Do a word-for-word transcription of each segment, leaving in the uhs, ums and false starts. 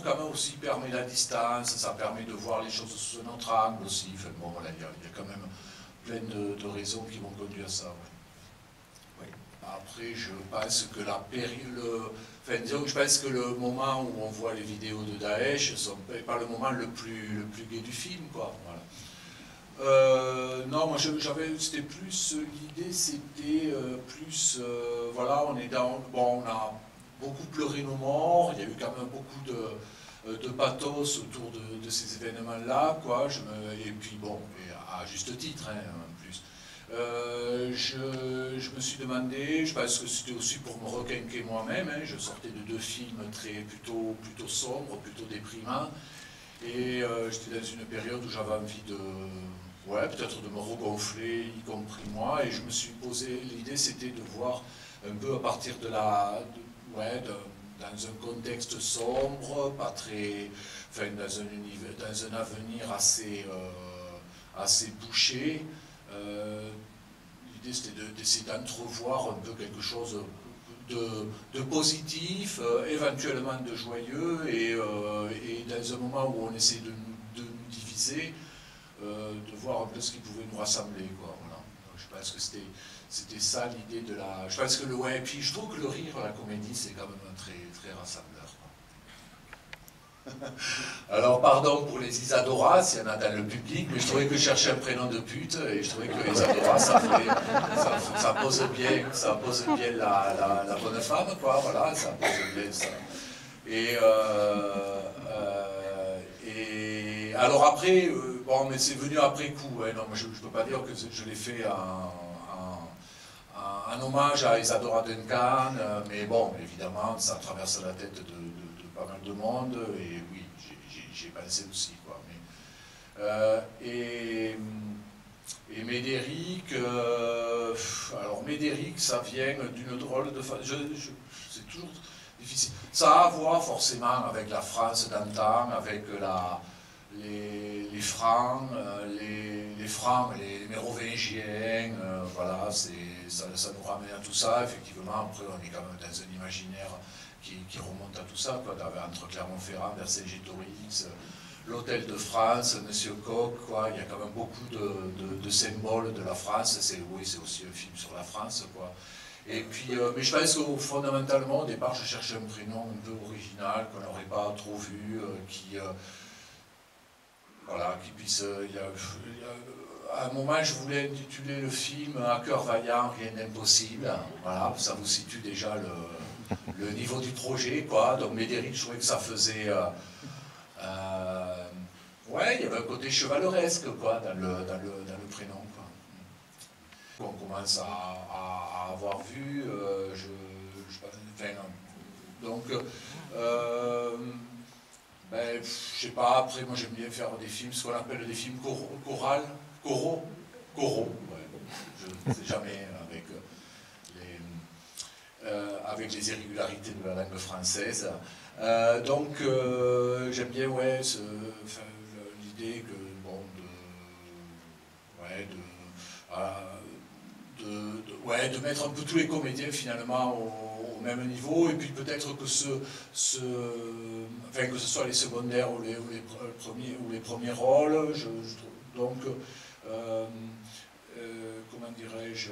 quand même aussi permet la distance, ça permet de voir les choses sous un autre angle aussi. Enfin, bon, voilà, il y, y a quand même plein de, de raisons qui m'ont conduit à ça. Ouais. Oui. Après, je pense que la période... Enfin, disons que je pense que le moment où on voit les vidéos de Daesh n'est pas le moment le plus, le plus gai du film, quoi. Voilà. Euh, non, moi j'avais, c'était plus, l'idée c'était euh, plus, euh, voilà, on est dans, bon, on a beaucoup pleuré nos morts, il y a eu quand même beaucoup de, de pathos autour de, de ces événements-là, quoi, je me, et puis bon, et à juste titre, hein, en plus. Euh, je, je me suis demandé, je pense que c'était aussi pour me requinquer moi-même, hein, je sortais de deux films très, plutôt, plutôt sombres, plutôt déprimants, et euh, j'étais dans une période où j'avais envie de... Ouais, peut-être de me regonfler, y compris moi, et je me suis posé, l'idée c'était de voir un peu à partir de la, de, ouais, de, dans un contexte sombre, pas très, enfin dans un, univers, dans un avenir assez, euh, assez bouché, euh, l'idée c'était d'essayer de, d'entrevoir un peu quelque chose de, de positif, euh, éventuellement de joyeux, et, euh, et dans un moment où on essaie de, de nous diviser, Euh, de voir un peu ce qui pouvait nous rassembler, quoi, voilà. Donc, je pense que c'était c'était ça l'idée de la... Je pense que le... Ouais, et puis je trouve que le rire, la comédie, c'est quand même un très, très rassembleur, quoi. Alors, pardon pour les Isadoras, s'il y en a dans le public, mais je trouvais que je cherchais un prénom de pute, et je trouvais que Isadora, ça, fait, ça, ça pose bien, ça pose bien la, la, la bonne femme, quoi, voilà, ça pose bien ça. Et... Euh, euh, et alors après... Euh, Bon, mais c'est venu après coup, hein. Non, je ne peux pas dire que je l'ai fait en, en, en hommage à Isadora Duncan, mais bon, évidemment, ça traverse la tête de, de, de pas mal de monde, et oui, j'y ai pensé aussi, quoi. Mais, euh, et, et Médéric, euh, alors Médéric, ça vient d'une drôle de façon, c'est toujours difficile. Ça a à voir forcément avec la France d'antan, avec la... Les, les Francs, euh, les, les Francs, les Mérovingiens, euh, voilà, ça, ça nous ramène à tout ça. Effectivement, après, on est quand même dans un imaginaire qui, qui remonte à tout ça, quoi, entre Clermont-Ferrand, Vercingétorix, l'Hôtel de France, Monsieur Coq, quoi, il y a quand même beaucoup de, de, de symboles de la France. Oui, c'est aussi un film sur la France, quoi. Et puis, euh, mais je pense que fondamentalement, au départ, je cherchais un prénom un peu original, qu'on n'aurait pas trop vu, euh, qui... Euh, Voilà, qui puisse... Il y a, il y a, à un moment, je voulais intituler le film « À cœur vaillant, rien d'impossible ». Voilà, ça vous situe déjà le, le niveau du projet, quoi. Donc Médéric, je trouvais que ça faisait... Euh, euh, ouais, il y avait un côté chevaleresque, quoi, dans le, dans le, dans le prénom, quoi. On commence à, à, à avoir vu, euh, je... je enfin, donc... Euh, Ben, je sais pas, après moi j'aime bien faire des films, ce qu'on appelle des films chor choral, choraux, choraux, ouais. Je ne sais jamais avec les, euh, avec les irrégularités de la langue française. Euh, donc euh, j'aime bien, ouais, enfin, l'idée que, bon, de, ouais, de, euh, de, de, ouais, de mettre un peu tous les comédiens finalement au, au même niveau, et puis peut-être que ce, ce, enfin, que ce soit les secondaires ou les, ou les, premiers, ou les premiers rôles, je, je, donc, euh, euh, comment dirais-je,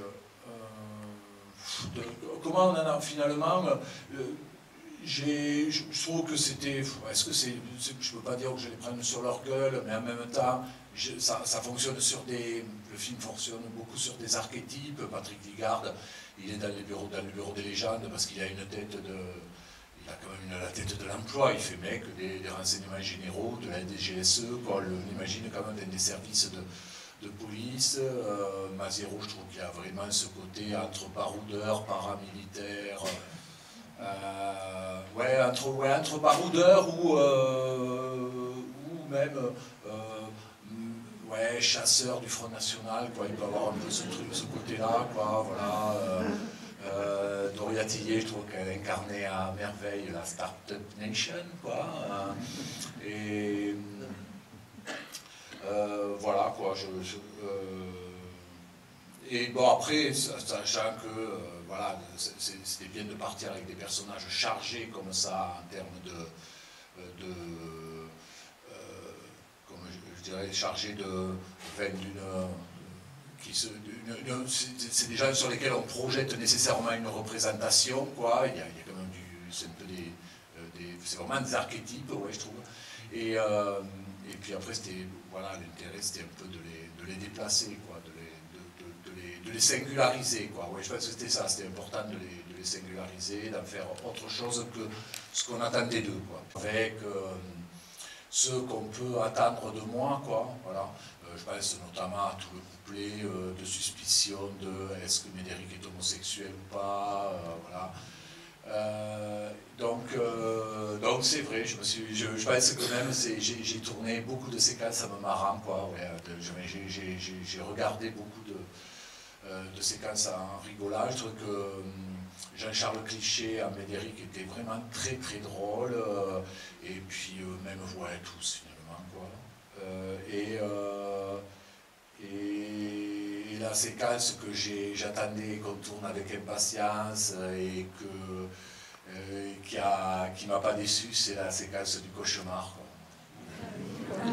euh, comment on en a finalement, euh, je, je trouve que c'était, est-ce que c'est, je ne peux pas dire que je les prenne sur leur gueule, mais en même temps, je, ça, ça fonctionne sur des, le film fonctionne beaucoup sur des archétypes. Patrick Ligarde, il est dans le bureau, dans le bureau des légendes parce qu'il a une tête de, il a quand même une, la tête de l'emploi, il fait mec des, des renseignements généraux, de la D G S E, quoi, on imagine quand même dans des services de, de police. euh, Mazero, je trouve qu'il a vraiment ce côté entre baroudeur, paramilitaire, Euh, ouais, entre, ouais, entre baroudeur ou, euh, ou même euh, ouais, chasseur du Front National, quoi. Il peut avoir un peu ce truc, ce côté-là, quoi, voilà. Euh, euh, Doria Tillet, je trouve qu'elle incarnait à merveille la Startup Nation, quoi. Hein. Et euh, voilà, quoi. Je, je, euh, et bon, après, sachant que euh, voilà, c'était bien de partir avec des personnages chargés comme ça en termes de, de euh, comme je, je dirais, chargés de, d'une... C'est des gens sur lesquels on projette nécessairement une représentation, quoi. Il y a, il y a quand même du... C'est un peu des... des c'est vraiment des archétypes, ouais, je trouve. Et, euh, et puis après, c'était... Voilà, l'intérêt, c'était un peu de les, de les déplacer, quoi, de les, de, de, de les, de les singulariser, quoi. Ouais, je pense que c'était ça, c'était important de les, de les singulariser, d'en faire autre chose que ce qu'on attendait d'eux, quoi. Avec euh, ce qu'on peut attendre de moi, quoi, voilà. Euh, je pense notamment à tout le couplet euh, de suspicion de est-ce que Médéric est homosexuel ou pas, euh, voilà. Euh, donc, euh, donc c'est vrai, je, me suis, je, je pense que même j'ai tourné beaucoup de séquences, ça me marrant, quoi. Ouais, j'ai regardé beaucoup de, euh, de séquences en rigolant. Je trouve que euh, Jean-Charles Cliché en Médéric était vraiment très très drôle, euh, et puis euh, même ouais, tous finalement, quoi. Euh, et, euh, et, et la séquence que j'attendais qu'on tourne avec impatience et que euh, qui a, qui m'a pas déçu, c'est la séquence du cauchemar, quoi.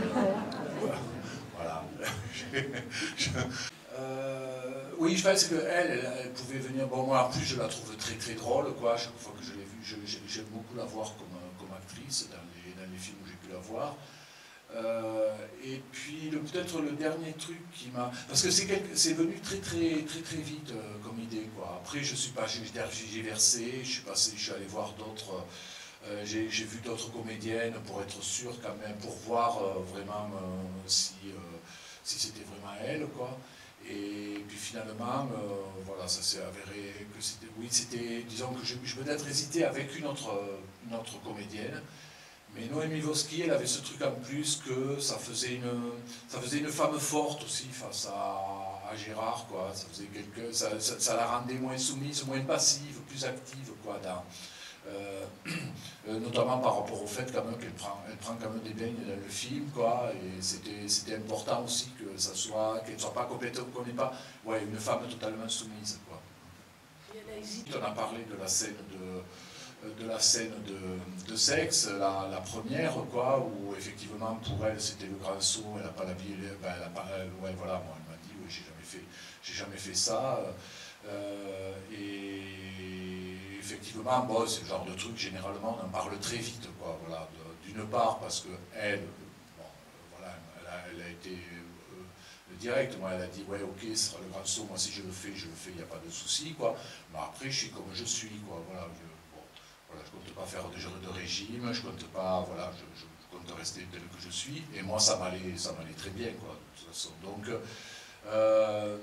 Voilà. je, euh, oui, je pense qu'elle, elle, elle pouvait venir. Bon, moi en plus, je la trouve très très drôle, quoi. Chaque fois que je l'ai vue, j'aime beaucoup la voir comme, comme actrice dans les, dans les films où j'ai pu la voir. Euh, et puis peut-être le dernier truc qui m'a... Parce que c'est venu très très très très vite euh, comme idée, quoi. Après je suis pas, j'ai versé, je suis passé, je suis allé voir d'autres, euh, j'ai vu d'autres comédiennes pour être sûr quand même, pour voir euh, vraiment euh, si, euh, si c'était vraiment elle, quoi. Et puis finalement, euh, voilà, ça s'est avéré que c'était, oui, c'était, disons que je, je peut-être hésité avec une autre, une autre comédienne. Mais Noémie Voski, elle avait ce truc en plus que ça faisait une, ça faisait une femme forte aussi face à, à Gérard, quoi. Ça faisait quelque, ça, ça, ça la rendait moins soumise, moins passive, plus active, quoi, dans, euh, notamment par rapport au fait quand même qu'elle prend, elle prend quand même des baignes dans le film, quoi. Et c'était important aussi que ça soit, qu'elle ne soit pas complètement, qu'on n'ait pas, ouais, une femme totalement soumise, quoi. On a parlé de la scène de de la scène de, de sexe, la, la première, quoi, où effectivement pour elle c'était le grand saut, elle n'a pas la vie, ben, elle a pas, ouais, voilà, moi elle m'a dit, oui, j'ai jamais fait, j'ai jamais fait ça, euh, et effectivement, bon, c'est le genre de truc, généralement on en parle très vite, quoi, voilà, d'une part parce que elle, bon, voilà, elle a, elle a été euh, direct, moi elle a dit, ouais, ok, ce sera le grand saut, moi si je le fais, je le fais, il n'y a pas de souci, quoi, mais après je suis comme je suis, quoi, voilà, je, Voilà, je ne compte pas faire de, de régime, je ne compte pas, voilà, je, je, je compte rester tel que je suis, et moi ça m'allait ça m'allait très bien, quoi, de toute façon. Donc, euh,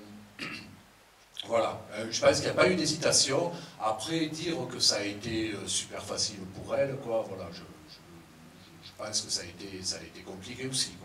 voilà, euh, je pense qu'il n'y a pas eu d'hésitation. Après, dire que ça a été euh, super facile pour elle, quoi, voilà, je, je, je pense que ça a été, ça a été compliqué aussi, quoi.